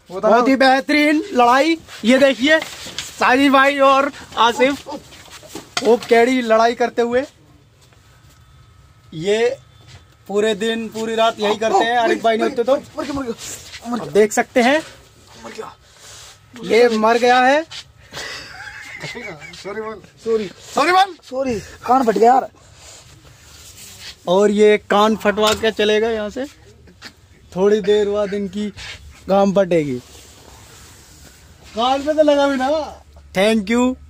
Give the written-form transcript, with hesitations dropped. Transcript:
बहुत ही बेहतरीन लड़ाई। ये देखिए साजिद भाई और आसिफ खूब कैड़ी लड़ाई करते हुए। ये पूरे दिन पूरी रात यही करते हैं। आरिफ भाई नहीं होते तो देख सकते हैं ये मर गया है। सॉरी कान फट गया यार। और ये कान फटवा के चलेगा यहाँ से। थोड़ी देर बाद इनकी गाम फटेगी। कान पे तो लगा भी ना। Thank you.